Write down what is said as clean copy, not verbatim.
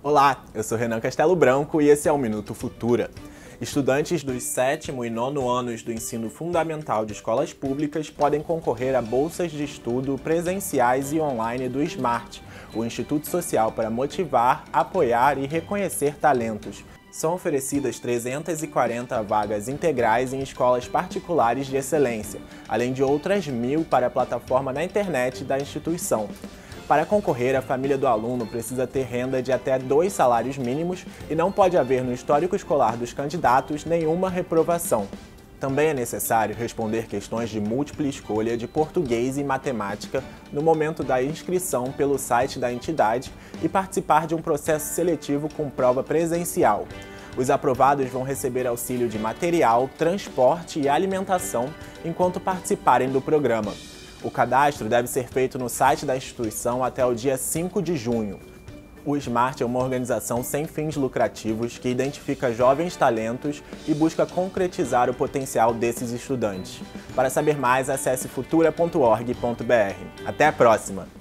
Olá, eu sou Renan Castelo Branco e esse é o Minuto Futura. Estudantes dos 7º e 9º anos do ensino fundamental de escolas públicas podem concorrer a bolsas de estudo presenciais e online do SMART, o Instituto Social para motivar, apoiar e reconhecer talentos. São oferecidas 340 vagas integrais em escolas particulares de excelência, além de outras 1.000 para a plataforma na internet da instituição. Para concorrer, a família do aluno precisa ter renda de até 2 salários mínimos e não pode haver no histórico escolar dos candidatos nenhuma reprovação. Também é necessário responder questões de múltipla escolha de português e matemática no momento da inscrição pelo site da entidade e participar de um processo seletivo com prova presencial. Os aprovados vão receber auxílio de material, transporte e alimentação enquanto participarem do programa. O cadastro deve ser feito no site da instituição até o dia 5 de junho. O SMART é uma organização sem fins lucrativos que identifica jovens talentos e busca concretizar o potencial desses estudantes. Para saber mais, acesse futura.org.br. Até a próxima!